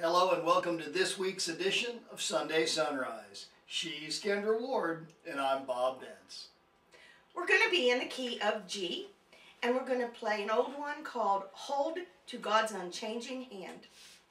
Hello and welcome to this week's edition of Sunday Sunrise. She's Kendra Ward and I'm Bob Bence. We're going to be in the key of G, and we're going to play an old one called Hold to God's Unchanging Hand.